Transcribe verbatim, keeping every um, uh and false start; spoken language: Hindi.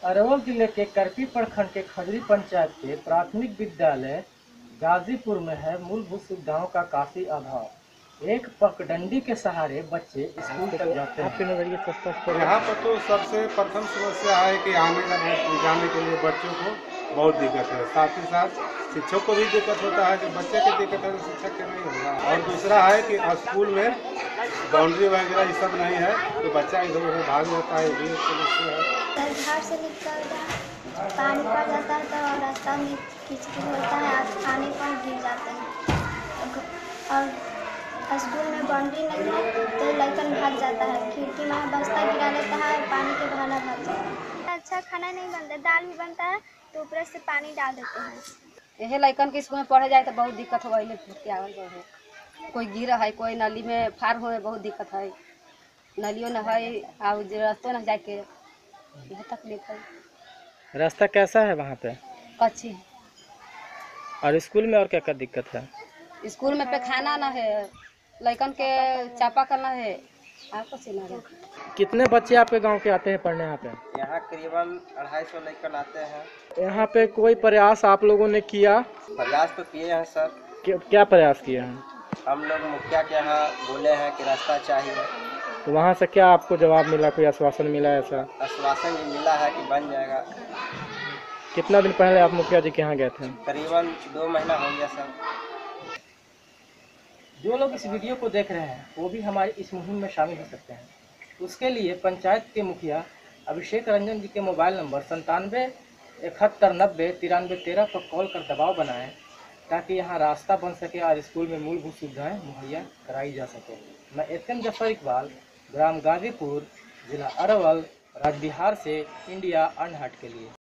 अरवल जिले के करपी प्रखंड के खजरी पंचायत के प्राथमिक विद्यालय गाजीपुर में है मूलभूत सुविधाओं का काफी अभाव। एक पगडंडी के सहारे बच्चे स्कूल तक जाते हैं। आपके नजरिए से स्पष्ट है। यहाँ पर तो सबसे प्रथम समस्या है कि आने जाने के लिए बच्चों को बहुत दिक्कत है, साथ ही साथ शिक्षक को भी दिक्कत होता है कि बच्चे की दिक्कत है तो शिक्षक के नहीं होगा। और दूसरा है कि स्कूल में बाउंड्री वगैरह ये सब नहीं है तो बच्चा इधर उधर भाग जाता है, ये समस्या है। घर से निकल पानी पड़ जाता है तो रास्ता में कीचड़ होता है, आज खाने पर गिर जाते हैं। और स्कूल में बाउंड्री नहीं है तो लड़कन भाग जाता है, खिड़की में बस्ता गिरा लेता है, पानी के बहाना भाग जाता है। अच्छा खाना नहीं बनता, दाल भी बनता है तो ऊपर से पानी डाल देते हैं। यही लड़कन के स्कूल में पढ़े जाए तो बहुत दिक्कत हो गई। कोई गिर है, कोई नली में फार हो, बहुत दिक्कत है। नलियों न है और रास्तों न जाके यह तकलीफ है। रास्ता कैसा है वहाँ पे? कच्ची है। और स्कूल में और क्या क्या दिक्कत है? स्कूल में पैखाना न है, लड़कन के चापा करना है, आपको सीना है। कितने बच्चे आपके गांव के आते हैं पढ़ने यहाँ पे? यहाँ करीबन अढ़ाई सौ लड़कन आते हैं। यहाँ पे कोई प्रयास आप लोगों ने किया? प्रयास तो किए हैं सर। क्या प्रयास किए हैं? हम लोग मुखिया के यहाँ बोले हैं कि रास्ता चाहिए। तो वहाँ से क्या आपको जवाब मिला, कोई आश्वासन मिला? ऐसा आश्वासन ये मिला है कि बन जाएगा। कितना दिन पहले आप मुखिया जी के यहाँ गए थे? करीबन दो महीना हो गया सर। जो लोग इस वीडियो को देख रहे हैं वो भी हमारी इस मुहिम में शामिल हो सकते हैं। उसके लिए पंचायत के मुखिया अभिषेक रंजन जी के मोबाइल नंबर संतानवे इकहत्तर नब्बे तिरानवे तेरह पर कॉल कर दबाव बनाएं ताकि यहाँ रास्ता बन सके और स्कूल में मूलभूत सुविधाएं मुहैया कराई जा सके। मैं एस एम जफर इकबाल, ग्राम गाजीपुर, जिला अरवल, राज्य बिहार से इंडिया अनहट के लिए।